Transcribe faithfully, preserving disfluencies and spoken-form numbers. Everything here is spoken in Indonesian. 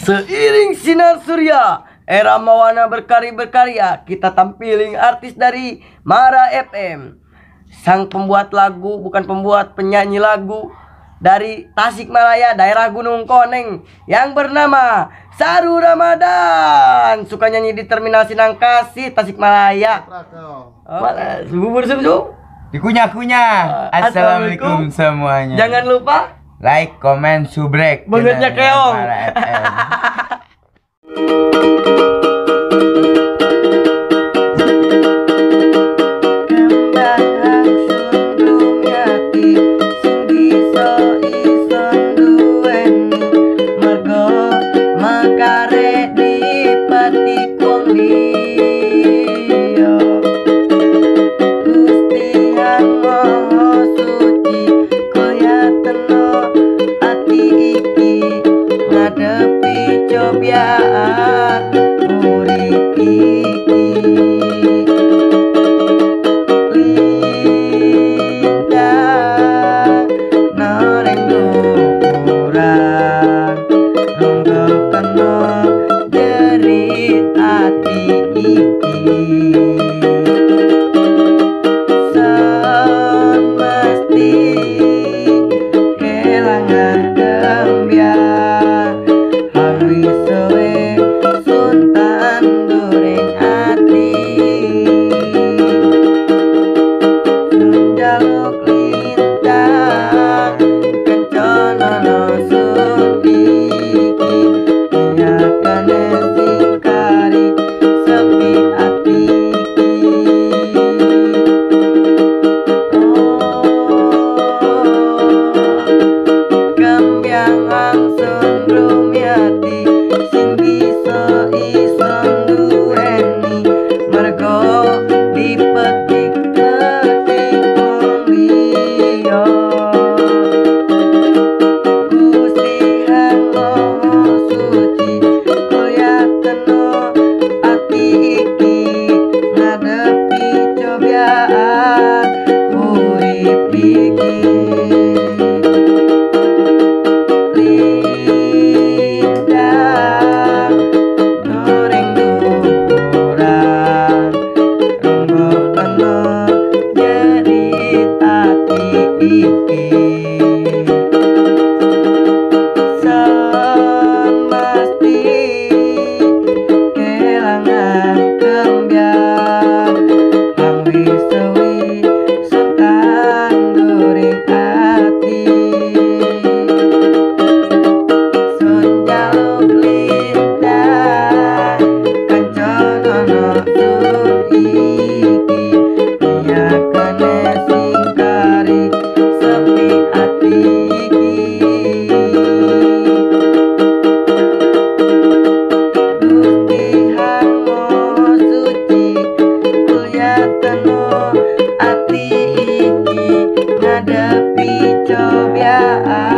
Seiring sinar surya, era Mawana berkarya-berkarya, kita tampilin artis dari Mara F M. Sang pembuat lagu, bukan pembuat, penyanyi lagu dari Tasikmalaya, daerah Gunung Koneng, yang bernama Saru Ramadan. Suka nyanyi di Terminal Sinangkasih, Tasikmalaya. Mana? Bubur susu? Dikunyah-kunyah. Assalamualaikum semuanya. Jangan lupa like, comment, subrek. Bangetnya keong. ngadepi cobaan.